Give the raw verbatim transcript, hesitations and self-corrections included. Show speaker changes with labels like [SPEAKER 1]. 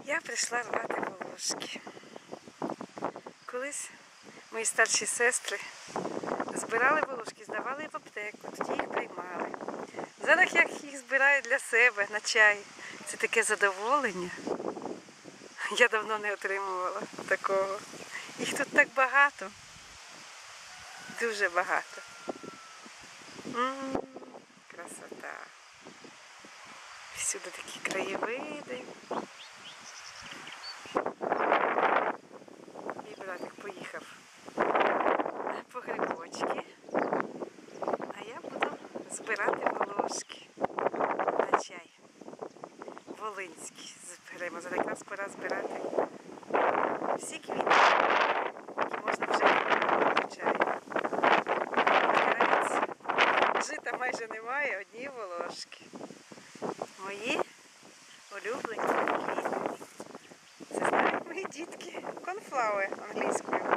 [SPEAKER 1] Я прийшла рвати волошки. Колись мої старші сестри збирали волошки, здавали в аптеку, тоді їх приймали. Зараз я їх збираю для себе на чай. Це таке задоволення. Я давно не отримувала такого. Їх тут так багато. Дуже багато. М-м, красота. Всюди такі краєвиди. Мій братик поїхав по грибочки, а я буду збирати волошки на чай. Волинський зберемо. Зараз якраз пора збирати всі квіти, які можна вжити в чай. Жита майже немає, одні волошки. Мої улюблені квіти. Це знають мої дітки. Конфлауер англійською.